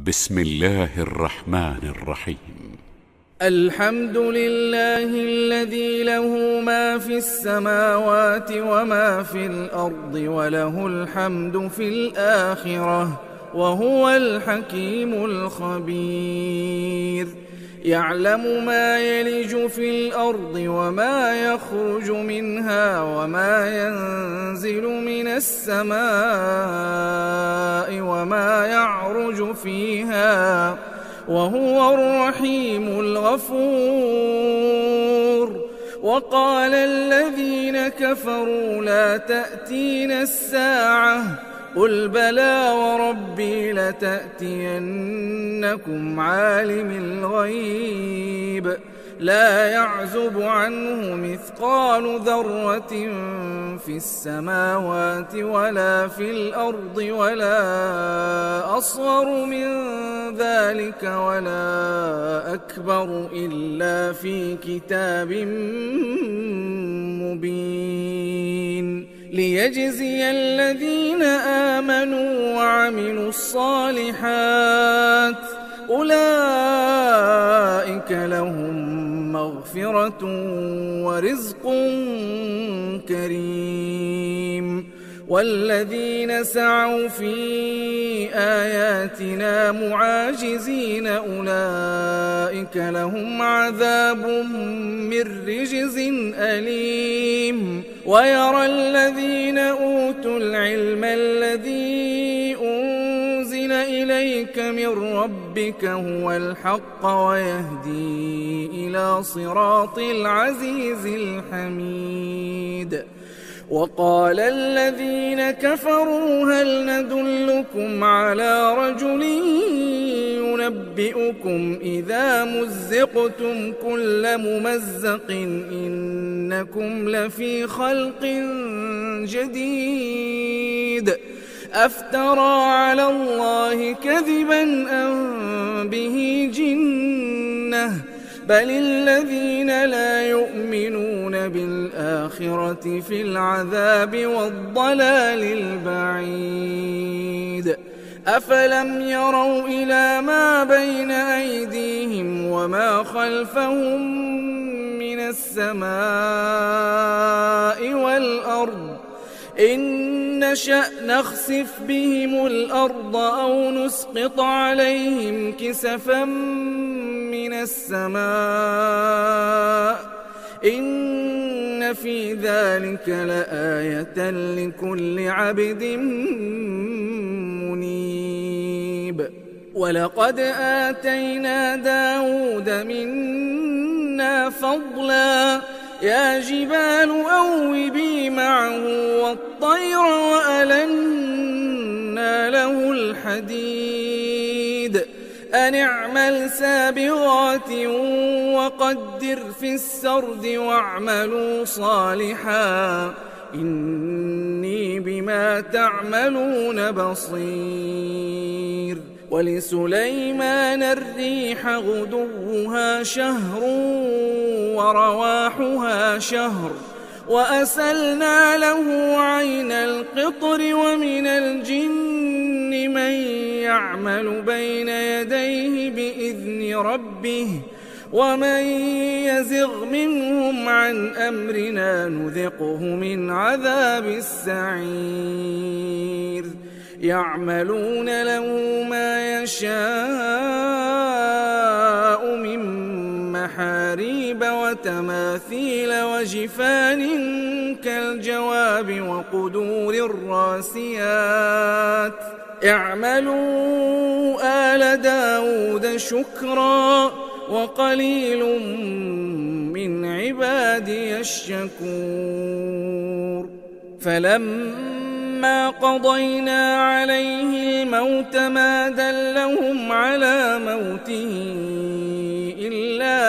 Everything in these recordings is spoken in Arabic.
بسم الله الرحمن الرحيم. الحمد لله الذي له ما في السماوات وما في الأرض وله الحمد في الآخرة وهو الحكيم الخبير. يعلم ما يلج في الأرض وما يخرج منها وما ينزل من السماء وما يعرج فيها وهو الرحيم الغفور. وقال الذين كفروا لا تأتينا الساعة قل بلى وربي لتأتينكم عالم الغيب لا يعزب عنه مثقال ذرة في السماوات ولا في الأرض ولا أصغر من ذلك ولا أكبر إلا في كتاب مبين ليجزي الذين آمنوا وعملوا الصالحات أولئك لهم مغفرة ورزق كريم. والذين سعوا في آياتنا معاجزين أولئك لهم عذاب من رجز أليم. ويرى الذين أوتوا العلم الذي أنزل إليك من ربك هو الحق ويهدي إلى صراط العزيز الحميد. وقال الذين كفروا هل ندلكم على رجل ينبئكم إذا مزقتم كل ممزق إنكم لفي خلق جديد أفترى على الله كذبا أم به جنة بل الذين لا يؤمنون بالآخرة في العذاب والضلال البعيد. أفلم يروا إلى ما بين أيديهم وما خلفهم من السماء والأرض إن نشأ نخسف بهم الأرض أو نسقط عليهم كسفا من السماء إن في ذلك لآية لكل عبد منيب. ولقد آتينا داود منا فضلا يا جبال أوبي معه والطير وألنا له الحديد أن اعمل سابغات وقدر في السرد واعملوا صالحا إني بما تعملون بصير. ولسليمان الريح غدوها شهر ورواحها شهر وأسلنا له عين القطر ومن الجن من يعمل بين يديه بإذن ربه ومن يزغ منهم عن أمرنا نذقه من عذاب السعير. يعملون له ما يشاء من محاريب وتماثيل وجفان كالجواب وقدور الراسيات اعملوا آل داود شكرا وقليل من عبادي الشكور. فلما قضينا عليه الموت ما دلهم على موته إلا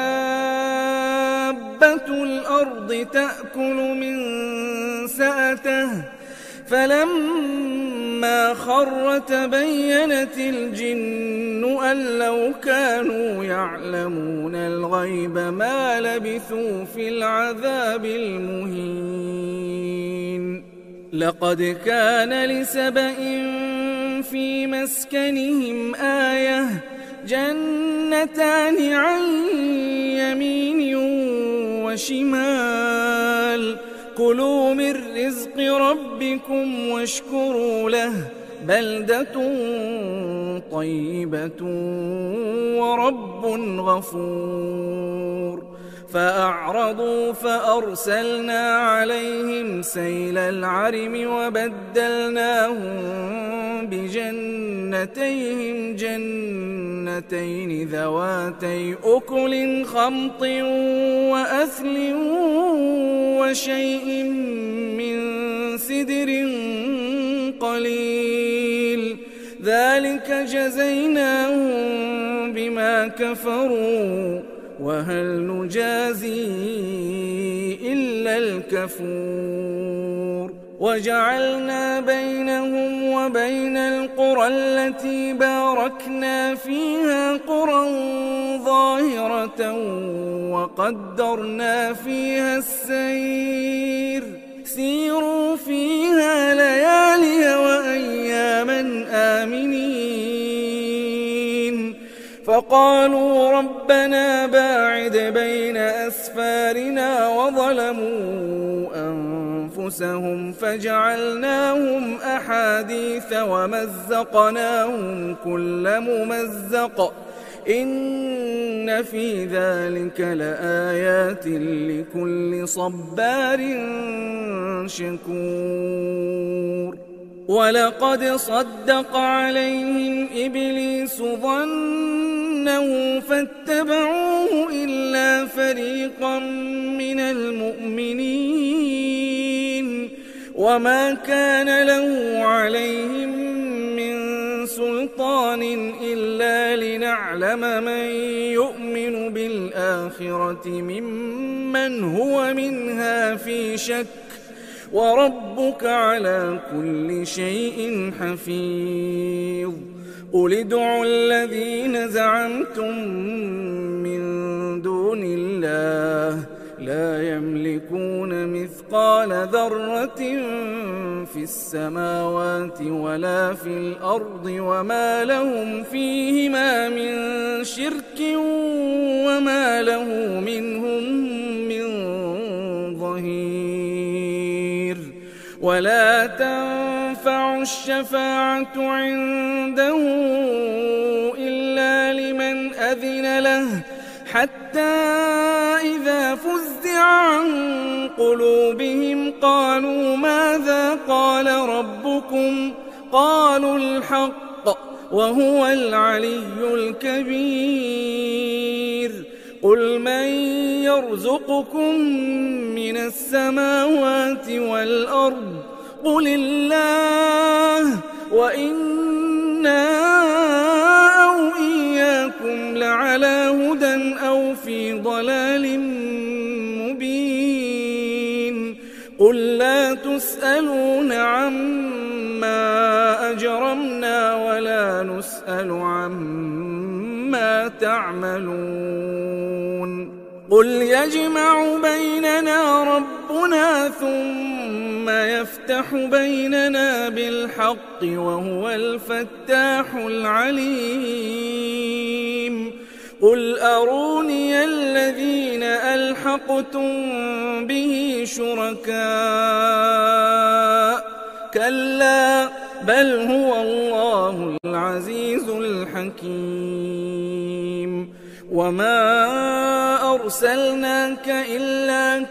دابة الأرض تأكل من سأته فلما خر تبينت الجن أن لو كانوا يعلمون الغيب ما لبثوا في العذاب المهين. لقد كان لسبإ في مسكنهم آية جنتان عن يمين وشمال كلوا من رزق ربكم واشكروا له بلدة طيبة ورب غفور فأعرضوا فأرسلنا عليهم سيل العرم وبدلناهم بجنتيهم جنتين ذواتي أكل خمط وأثل وشيء من سدر قليل ذلك جزيناهم بما كفروا وهل نجازي إلا الكفور وجعلنا بينهم وبين القرى التي باركنا فيها قرى ظاهرة وقدرنا فيها السير سيروا فيها ليالي وأياما آمنين فقالوا ربنا باعد بين أسفارنا وظلموا أنفسهم فجعلناهم أحاديث ومزقناهم كل ممزق إن في ذلك لآيات لكل صبار شكور ولقد صدق عليهم إبليس ظنه فاتبعوه إلا فريقا من المؤمنين وما كان له عليهم من سلطان إلا لنعلم من يؤمن بالآخرة ممن هو منها في شك وربك على كل شيء حفيظ قل ادعوا الذين زعمتم من دون الله لا يملكون مثقال ذرة في السماوات ولا في الأرض وما لهم فيهما من شرك وما له منهم من ظهير ولا تنفع الشفاعة عنده إلا لمن أذن له حتى إذا فزع عن قلوبهم قالوا ماذا قال ربكم قالوا الحق وهو العلي الكبير قل من يرزقكم من السماوات والأرض قل الله وإنا أو إياكم لعلى هدى أو في ضلال مبين قل لا تسألون عما أجرمنا ولا نسأل عما تعملون قل يجمع بيننا ربنا ثم يفتح بيننا بالحق وهو الفتاح العليم قل أروني الذين ألحقتم به شركاء كلا بل هو الله العزيز الحكيم وما أرسلناك إلا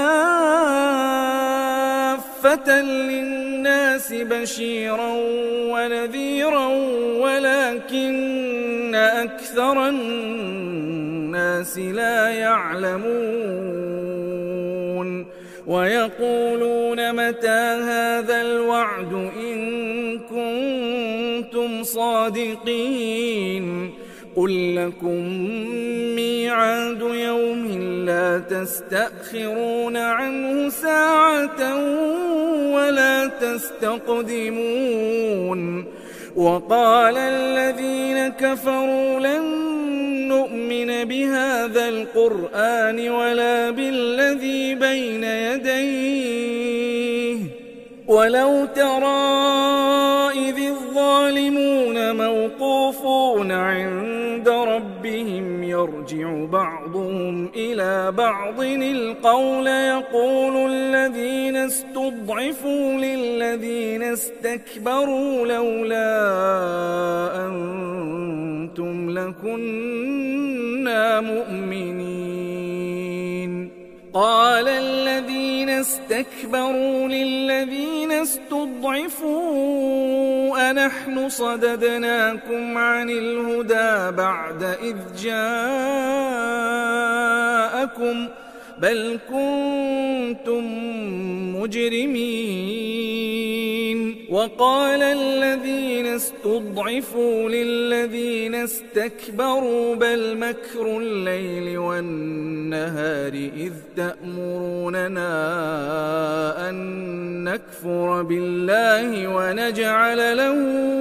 كافة للناس بشيرا ونذيرا ولكن أكثر الناس لا يعلمون ويقولون متى هذا الوعد إن كنتم صادقين قل لكم ميعاد يوم لا تستأخرون عنه ساعة ولا تستقدمون وقال الذين كفروا لن نؤمن بهذا القرآن ولا بالذي بين يديه ولو ترى إذ الظالمون الظالمون موقوفون عند ربهم يرجع بعضهم إلى بعض القول يقول الذين استضعفوا للذين استكبروا لولا أنتم لكنا مؤمنين قال الذين استكبروا للذين استضعفوا أنحن صددناكم عن الهدى بعد إذ جاءكم بل كنتم مجرمين وقال الذين استضعفوا للذين استكبروا بل مكر الليل والنهار إذ تأمروننا أن نكفر بالله ونجعل له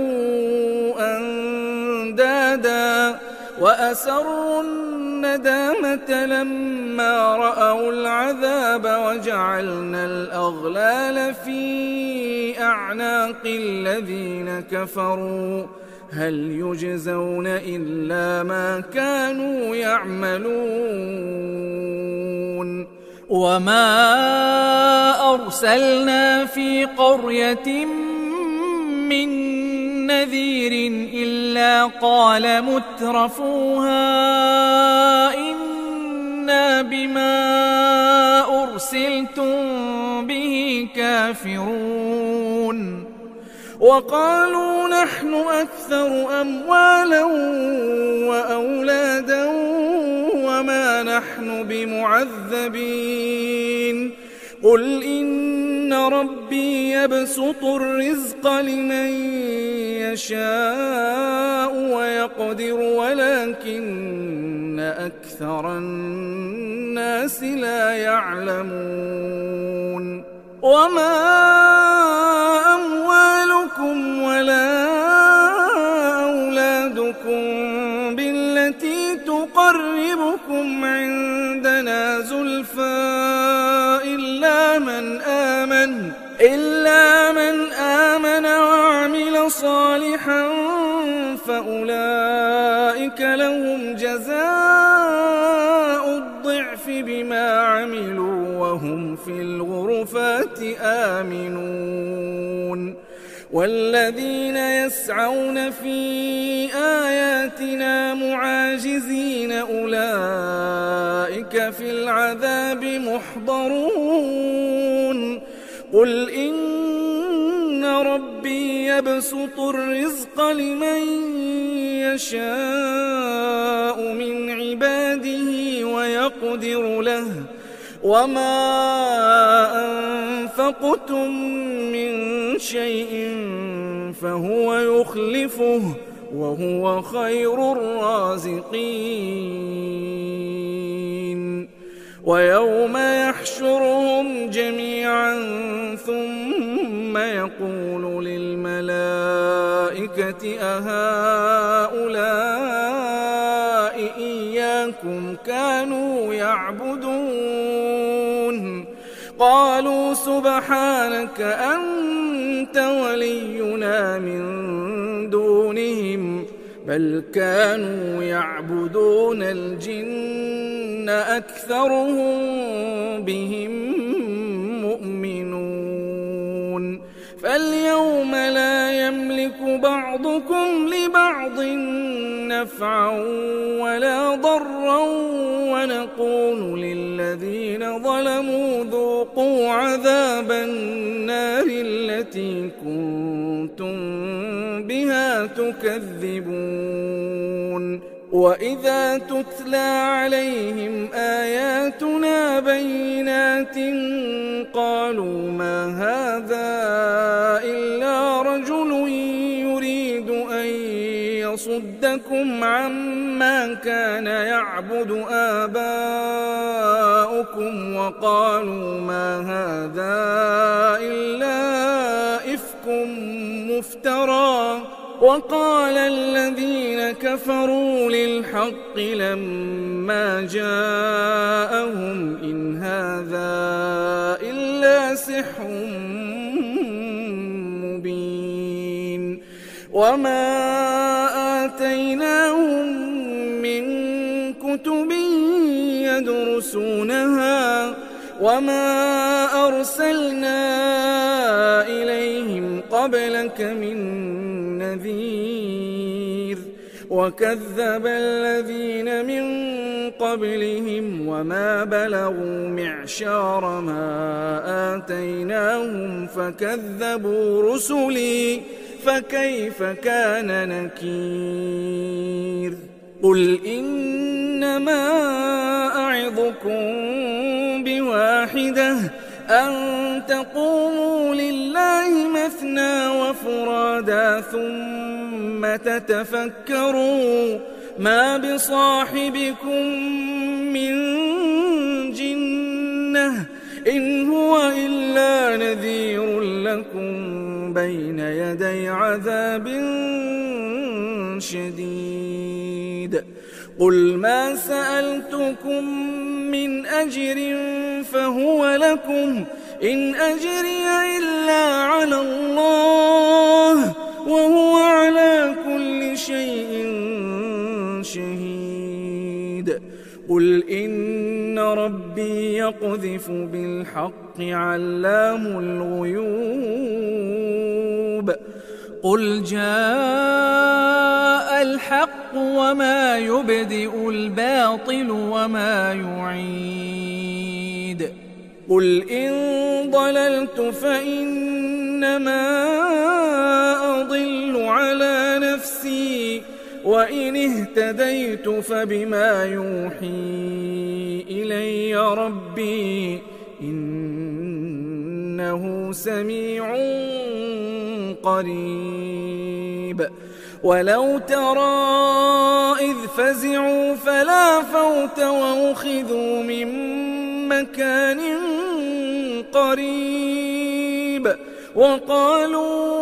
أندادا وأسروا الندامة لما رأوا العذاب وجعلنا الأغلال في أعناق الذين كفروا هل يجزون إلا ما كانوا يعملون وما أرسلنا في قرية من نذير إلا قال مترفوها إنا بما أرسلتم به كافرون وقالوا نحن أكثر أموالا وأولادا وما نحن بمعذبين قل إن ربي يبسط الرزق لمن يشاء ويقدر ولكن أكثر الناس لا يعلمون وما أموالكم ولا أولادكم بالتي تقربكم عندنا زلفى إلا من آمن وعمل صالحا فأولئك لهم جزاء الضعف بما عملوا وهم في الغرفات آمنون والذين يسعون في آياتنا معاجزين أولئك في العذاب محضرون قل إن ربي يبسط الرزق لمن يشاء من عباده ويقدر له وما أنفقتم من شيء فهو يخلفه وهو خير الرازقين ويوم يحشرهم جميعا ثم يقول للملائكة أهؤلاء إياكم كانوا يعبدون قالوا سبحانك أنت ولينا من دونهم بل كانوا يعبدون الجن أكثرهم بهم مؤمنون فاليوم لا يملك بعضكم لبعض نفعا ولا ضرا ونقول للذين ظلموا ذوقوا عذاب النار التي كنتم بها تكذبون وإذا تتلى عليهم آياتنا بينات قالوا ما هذا إلا رجل يريد أن يصدكم عما كان يعبد آباؤكم وقالوا ما هذا إلا إفك مفترى وقال الذين كفروا للحق لما جاءهم إن هذا إلا سحر مبين وما آتيناهم من كتب يدرسونها وما أرسلنا إليهم قبلك من نذير وكذب الذين من قبلهم وما بلغوا معشار ما آتيناهم فكذبوا رسلي فكيف كان نكير قل إنما أعظكم بواحدة أن تقوموا لله مثنى وفرادا ثم تتفكروا ما بصاحبكم من جنة إن هو إلا نذير لكم بين يدي عذاب شديد قل ما سألتكم من أجر فهو لكم إن أجري إلا على الله وهو على كل شيء شهيد قل إن ربي يقذف بالحق علام الغيوب قل جاء الحق وما يبدئ الباطل وما يعيد قل إن ضللت فإنما أضل على نفسي وإن اهتديت فبما يوحي إلي ربي إنه سميع قريب ولو ترى إذ فزعوا فلا فوت وأخذوا من مكان قريب وقالوا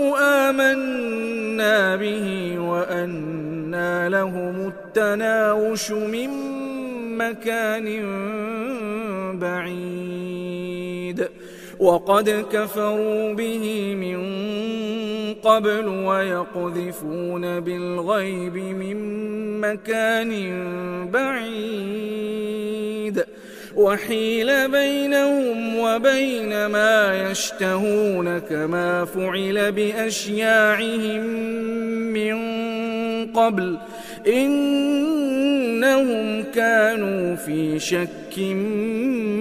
آمنا به وأنى لهم التناوش من مكان بعيد وقد كفروا به من قبل ويقذفون بالغيب من مكان بعيد وحيل بينهم وبين ما يشتهون كما فعل بأشياعهم من قبل إنهم كانوا في شك